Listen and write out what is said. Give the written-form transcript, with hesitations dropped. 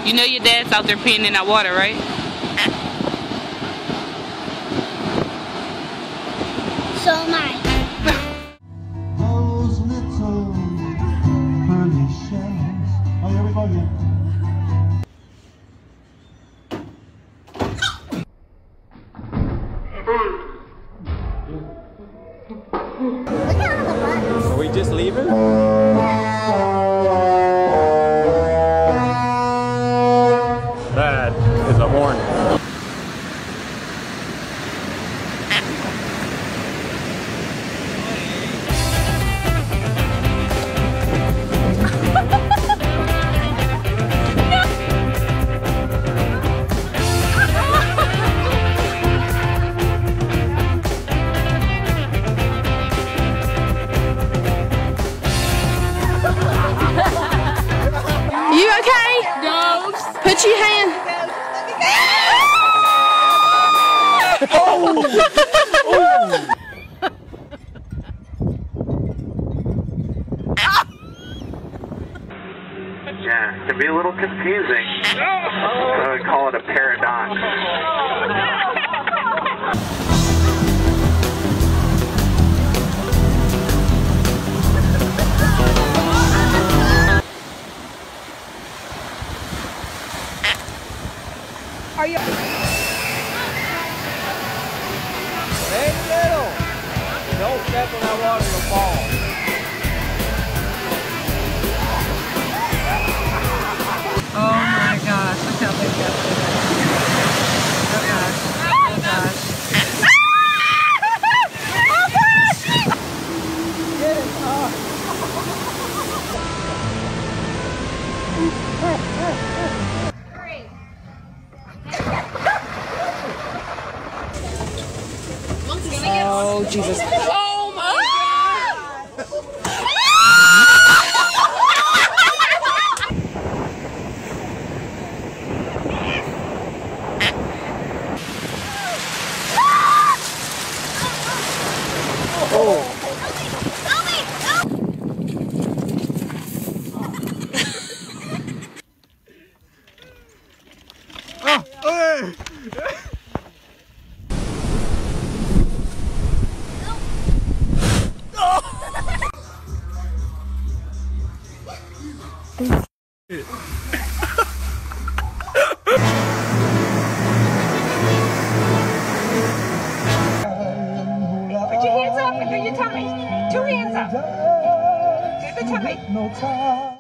You know your dad's out there peeing in that water, right? So am I. Those little pearly shells. Oh, here we go again. Are we just leaving? That is a horn. You okay? No. Put your hand. Yeah, it can be a little confusing. So we call it a paradox. Are you? Hey, little! Don't step in that water, you'll fall. Oh my gosh, look how big that is. Oh gosh. Oh gosh. Get it. Oh Jesus. Oh my God. Put your hands up and do your tummy. Two hands up. Do the tummy. No time.